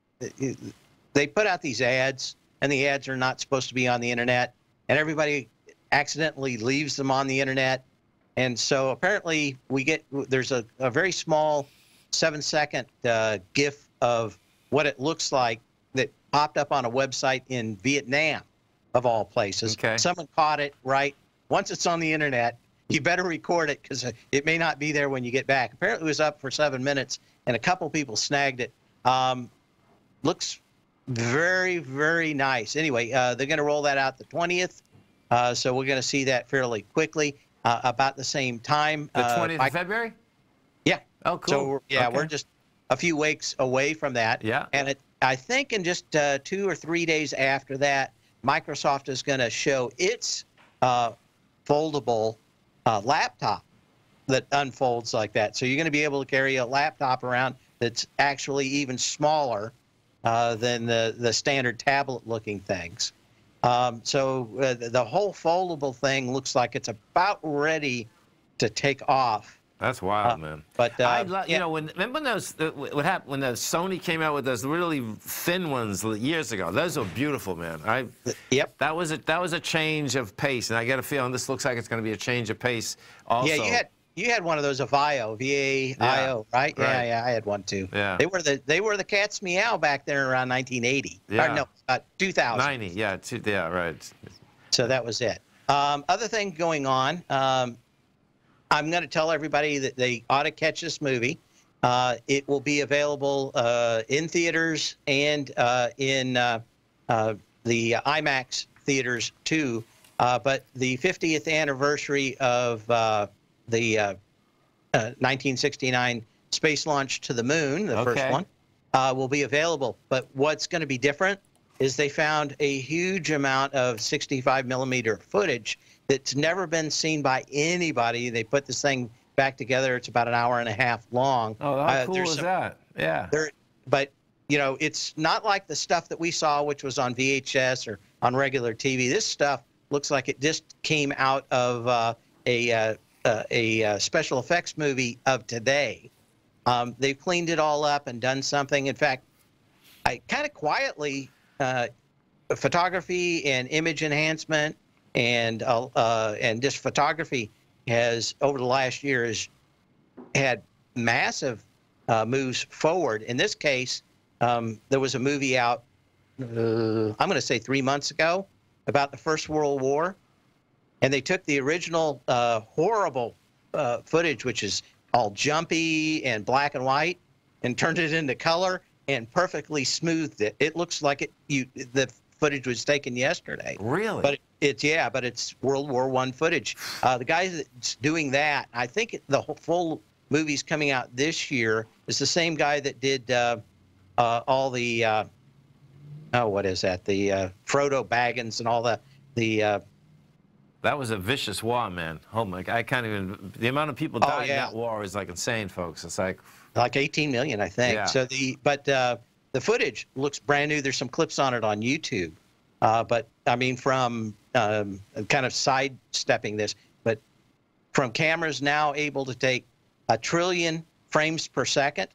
S8: they put out these ads, and the ads are not supposed to be on the internet, and everybody accidentally leaves them on the internet. And so apparently we get, there's a, a very small seven second uh, GIF of what it looks like that popped up on a website in Vietnam, of all places.
S2: Okay.
S8: Someone caught it, right? Once it's on the internet, you better record it because it may not be there when you get back. Apparently it was up for seven minutes, and a couple people snagged it. Um, looks very, very nice. Anyway, uh, they're going to roll that out the twentieth, uh, so we're going to see that fairly quickly. uh, about the same time.
S2: The twentieth
S8: uh,
S2: of February?
S8: Yeah.
S2: Oh, cool.
S8: So, we're, yeah,
S2: okay.
S8: we're just a few weeks away from that.
S2: Yeah.
S8: And it, I think in just uh, two or three days after that, Microsoft is going to show its uh, foldable uh, laptop that unfolds like that. So you're going to be able to carry a laptop around that's actually even smaller uh, than the, the standard tablet-looking things. Um, so uh, the whole foldable thing looks like it's about ready to take off.
S2: That's wild,
S8: uh,
S2: man.
S8: But uh,
S2: I, you
S8: yeah.
S2: know, when remember when those uh, what happened when the Sony came out with those really thin ones years ago? Those were beautiful, man. I
S8: yep.
S2: That was a that was a change of pace, and I get a feeling this looks like it's going to be a change of pace. Also,
S8: yeah, you had you had one of those of I O, V A I O,
S2: yeah,
S8: right? Yeah,
S2: right.
S8: yeah, I had one too.
S2: Yeah.
S8: They were the they were the cat's meow back there around nineteen eighty.
S2: Yeah.
S8: Or no, uh, two thousand.
S2: ninety, yeah, two, yeah, right.
S8: So that was it. Um, other thing going on. Um, I'm going to tell everybody that they ought to catch this movie. Uh, it will be available uh, in theaters and uh, in uh, uh, the IMAX theaters too. Uh, but the fiftieth anniversary of uh, the uh, uh, nineteen sixty-nine space launch to the moon, the
S2: Okay.
S8: first one, uh, will be available. But what's going to be different is they found a huge amount of sixty-five millimeter footage that's never been seen by anybody. They put this thing back together. It's about an hour and a half long.
S2: Oh, how
S8: Uh,
S2: cool
S8: there's
S2: is
S8: some-
S2: that? Yeah.
S8: There, but you know, it's not like the stuff that we saw, which was on V H S or on regular T V. This stuff looks like it just came out of uh, a uh, uh, a uh, special effects movie of today. Um, they've cleaned it all up and done something. In fact, I kind of quietly, uh, photography and image enhancement and uh, uh, and just photography has over the last year has had massive uh, moves forward. In this case, um, there was a movie out, uh, I'm going to say three months ago, about the First World War, and they took the original uh, horrible uh, footage, which is all jumpy and black and white, and turned it into color and perfectly smoothed it. It looks like it. You the footage was taken yesterday.
S2: Really?
S8: But it's yeah, but it's World War One footage. Uh, the guy that's doing that, I think it, the whole full movie's coming out this year. Is the same guy that did uh, uh, all the uh, oh, what is that? The uh, Frodo Baggins and all the the. Uh,
S2: That was a vicious war, man. Oh my! I can't even. The amount of people
S8: Oh,
S2: died
S8: yeah.
S2: in that war is like insane, folks. It's like
S8: like eighteen million, I think.
S2: Yeah.
S8: So the but uh, the footage looks brand new. There's some clips on it on YouTube. Uh, but I mean, from um, kind of sidestepping this, but from cameras now able to take a trillion frames per second.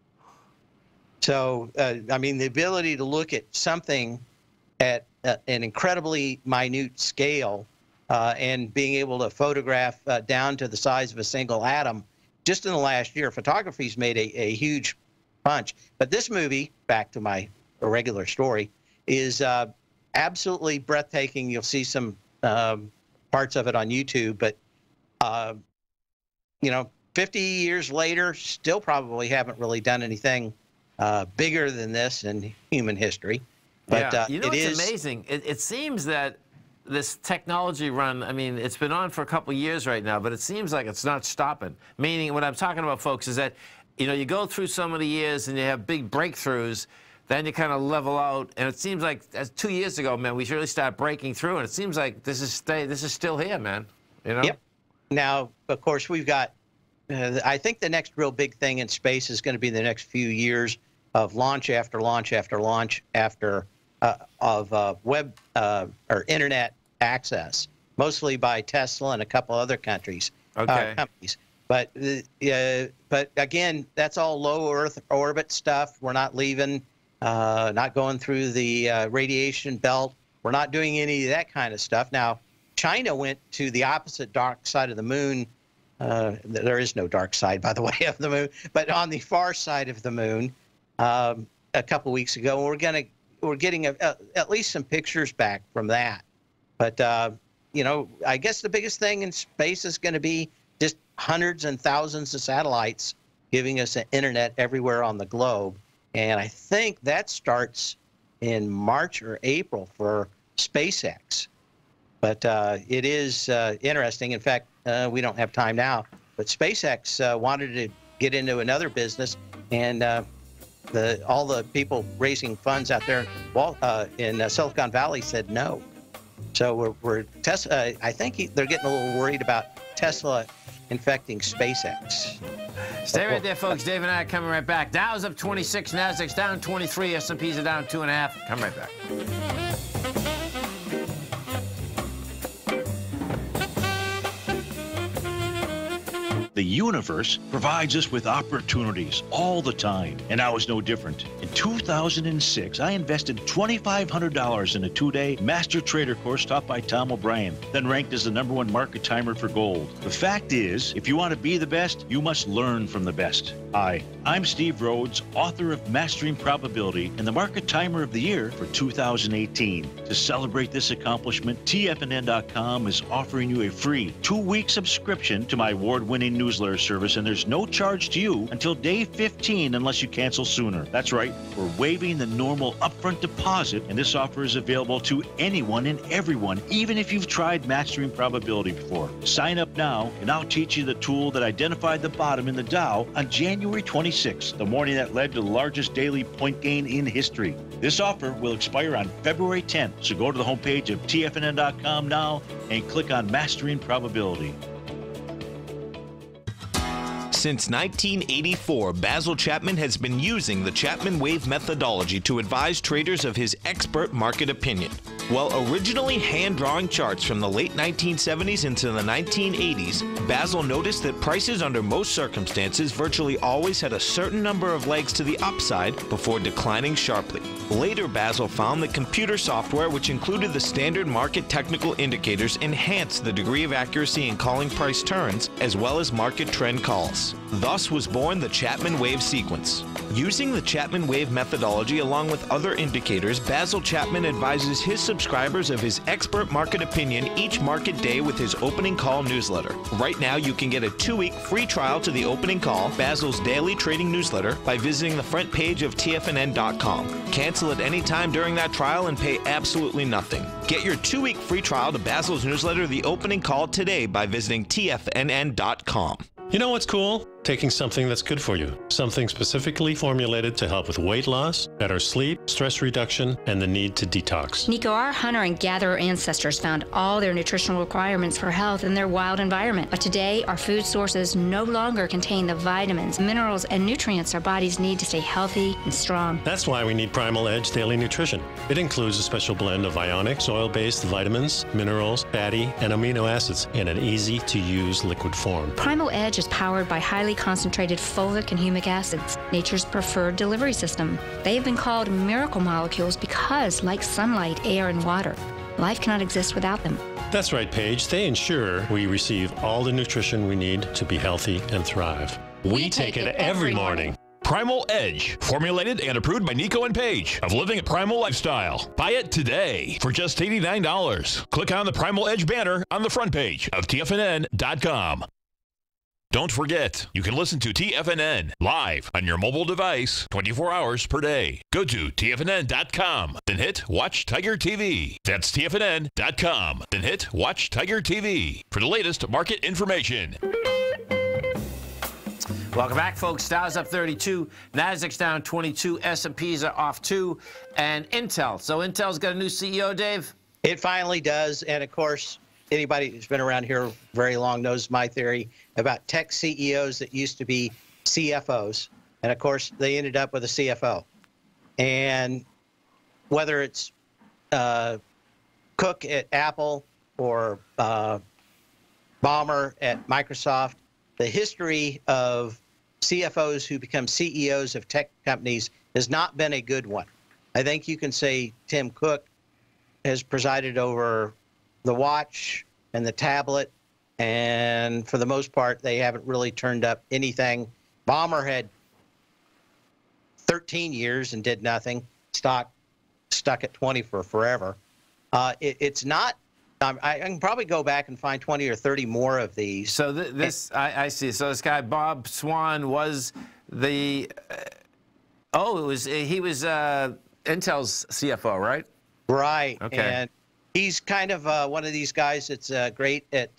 S8: So uh, I mean, the ability to look at something at uh, an incredibly minute scale. Uh, and being able to photograph uh, down to the size of a single atom, just in the last year, photography's made a, a huge punch. But this movie, back to my regular story, is uh, absolutely breathtaking. You'll see some um, parts of it on YouTube, but uh, you know, fifty years later, still probably haven't really done anything uh, bigger than this in human history. But
S2: yeah.
S8: uh,
S2: You know,
S8: it
S2: it's
S8: is
S2: amazing. It, it seems that this technology run, I mean, it's been on for a couple of years right now, but it seems like it's not stopping. Meaning, what I'm talking about, folks, is that, you know, you go through so many years and you have big breakthroughs, then you kind of level out, and it seems like as two years ago, man, we really started breaking through, and it seems like this is stay, this is still here, man. You know?
S8: Yep. Now, of course, we've got, uh, I think the next real big thing in space is going to be the next few years of launch after launch after launch after uh, of uh, web uh, or internet access, mostly by Tesla and a couple other countries,
S2: Okay.
S8: uh, companies. But uh, but again, that's all low Earth orbit stuff. We're not leaving, uh, not going through the uh, radiation belt. We're not doing any of that kind of stuff. Now, China went to the opposite dark side of the moon. Uh, there is no dark side, by the way, of the moon, but on the far side of the moon um, a couple weeks ago. We're gonna we're getting a, a, at least some pictures back from that. But uh, you know, I guess the biggest thing in space is going to be just hundreds and thousands of satellites giving us an internet everywhere on the globe. And I think that starts in March or April for SpaceX. But uh, it is uh, interesting. In fact, uh, we don't have time now, but SpaceX uh, wanted to get into another business, and uh, the all the people raising funds out there uh, in uh, Silicon Valley said no. So we're, we're Tesla. Uh, I think he, they're getting a little worried about Tesla infecting SpaceX.
S2: Stay right there, folks. Dave and I are coming right back. Dow's up twenty-six, Nasdaq's down twenty-three, S and P's are down two and a half. Come right back.
S10: The universe provides us with opportunities all the time, and I was no different. In two thousand six, I invested twenty-five hundred dollars in a two-day master trader course taught by Tom O'Brien, then ranked as the number one market timer for gold. The fact is, if you want to be the best, you must learn from the best. Hi, I'm Steve Rhodes, author of Mastering Probability and the Market Timer of the Year for two thousand eighteen. To celebrate this accomplishment, T F N N dot com is offering you a free two-week subscription to my award-winning newsletter service, and there's no charge to you until day fifteen unless you cancel sooner. That's right, we're waiving the normal upfront deposit, and this offer is available to anyone and everyone, even if you've tried Mastering Probability before. Sign up now, and I'll teach you the tool that identified the bottom in the Dow on January twenty-sixth, the morning that led to the largest daily point gain in history. This offer will expire on February tenth, so go to the homepage of T F N N dot com now and click on Mastering Probability.
S6: Since nineteen eighty-four, Basil Chapman has been using the Chapman Wave methodology to advise traders of his expert market opinion. While originally hand-drawing charts from the late nineteen seventies into the nineteen eighties, Basil noticed that prices under most circumstances virtually always had a certain number of legs to the upside before declining sharply. Later, Basil found that computer software, which included the standard market technical indicators, enhanced the degree of accuracy in calling price turns, as well as market trend calls. Thus was born the Chapman Wave sequence. Using the Chapman Wave methodology along with other indicators, Basil Chapman advises his subscribers of his expert market opinion each market day with his opening call newsletter. Right now, you can get a two-week free trial to the opening call, Basil's daily trading newsletter, by visiting the front page of T F N N dot com. Cancel at any time during that trial and pay absolutely nothing. Get your two-week free trial to Basil's newsletter, The Opening Call, today by visiting T F N N dot com.
S11: You know what's cool? Taking something that's good for you. Something specifically formulated to help with weight loss, better sleep, stress reduction, and the need to detox.
S12: Nico, our hunter and gatherer ancestors found all their nutritional requirements for health in their wild environment. But today, our food sources no longer contain the vitamins, minerals, and nutrients our bodies need to stay healthy and strong.
S11: That's why we need Primal Edge Daily Nutrition. It includes a special blend of ionic, soil-based vitamins, minerals, fatty, and amino acids in an easy-to-use liquid form.
S12: Primal Edge is powered by highly concentrated folic and humic acids, nature's preferred delivery system. They have been called miracle molecules because, like sunlight, air, and water, life cannot exist without them.
S11: That's right, Paige. They ensure we receive all the nutrition we need to be healthy and thrive. We, we take, take it, it every morning. morning.
S1: Primal Edge, formulated and approved by Nico and Paige of Living a Primal Lifestyle. Buy it today for just eighty-nine dollars. Click on the Primal Edge banner on the front page of T F N N dot com. Don't forget, you can listen to T F N N live on your mobile device twenty-four hours per day. Go to T F N N dot com, then hit Watch Tiger T V. That's T F N N dot com, then hit Watch Tiger T V for the latest market information.
S2: Welcome back, folks. Dow's up thirty-two, Nasdaq's down twenty-two, S and P's are off two, and Intel. So Intel's got a new C E O, Dave?
S8: It finally does, and of course, anybody who's been around here very long knows my theory about tech C E Os that used to be C F Os. And, of course, they ended up with a C F O. And whether it's uh, Cook at Apple or uh, Ballmer at Microsoft, the history of C F Os who become C E Os of tech companies has not been a good one. I think you can say Tim Cook has presided over the watch and the tablet, and for the most part, they haven't really turned up anything. Ballmer had thirteen years and did nothing. Stock stuck at twenty for forever. Uh, it, it's not. Um, I, I can probably go back and find twenty or thirty more of these.
S2: So th this, and, I, I see. So this guy Bob Swan was the. Uh, oh, it was he was uh, Intel's C F O, right?
S8: Right.
S2: Okay.
S8: And he's kind of uh, one of these guys that's uh, great at uh,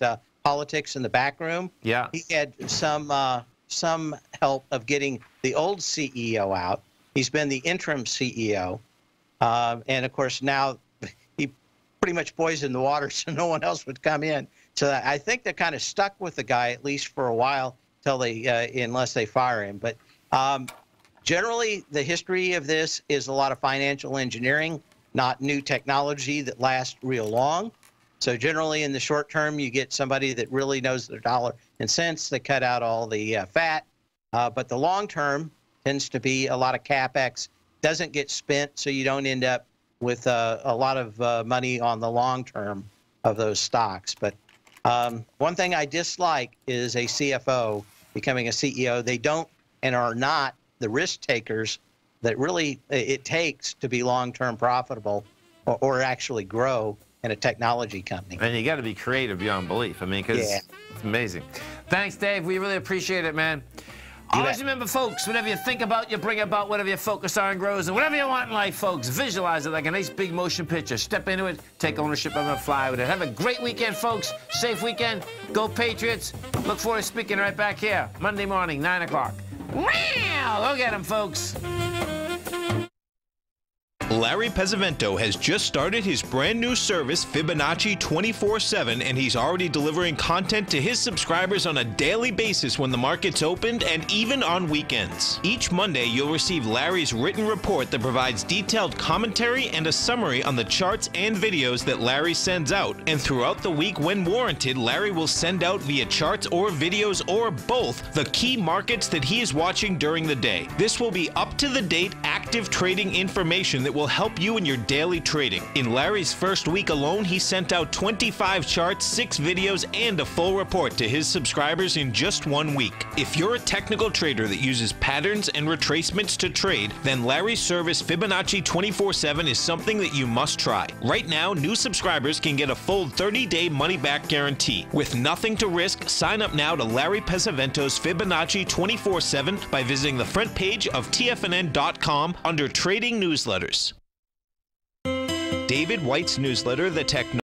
S8: politics in the back room.
S2: Yeah.
S8: He had some uh, some help of getting the old C E O out. He's been the interim C E O. Uh, and, of course, now he pretty much poisoned the water so no one else would come in. So I think they're kind of stuck with the guy, at least for a while, till they, uh, unless they fire him. But um, generally, the history of this is a lot of financial engineering, not new technology that lasts real long. So generally, in the short term, you get somebody that really knows their dollar and cents. They cut out all the uh, fat. Uh, but the long term tends to be a lot of CapEx. Doesn't get spent, so you don't end up with uh, a lot of uh, money on the long term of those stocks. But um, one thing I dislike is a C F O becoming a C E O. They don't and are not the risk takers that really it takes to be long-term profitable or, or actually grow in a technology company.
S2: And you got to be creative beyond belief. I mean, because
S8: Yeah.
S2: it's amazing. Thanks, Dave. We really appreciate it, man. Always remember, folks, whatever you think about, you bring about. Whatever you focus on grows. And whatever you want in life, folks, visualize it like a nice big motion picture. Step into it, take ownership of it, fly with it. Have a great weekend, folks. Safe weekend. Go Patriots. Look forward to speaking right back here Monday morning, nine o'clock. Wow! Go get them, folks.
S6: Larry Pesavento has just started his brand new service, Fibonacci twenty-four seven, and he's already delivering content to his subscribers on a daily basis when the market's opened and even on weekends. Each Monday, you'll receive Larry's written report that provides detailed commentary and a summary on the charts and videos that Larry sends out. And throughout the week, when warranted, Larry will send out via charts or videos or both the key markets that he is watching during the day. This will be up-to-the-date, active trading information that will help you in your daily trading. In Larry's first week alone, he sent out twenty-five charts, six videos, and a full report to his subscribers in just one week. If you're a technical trader that uses patterns and retracements to trade, then Larry's service Fibonacci twenty-four seven is something that you must try. Right now, new subscribers can get a full thirty day money-back guarantee. With nothing to risk, sign up now to Larry Pesavento's Fibonacci twenty-four seven by visiting the front page of T F N N dot com under Trading Newsletters. David White's newsletter, The Technology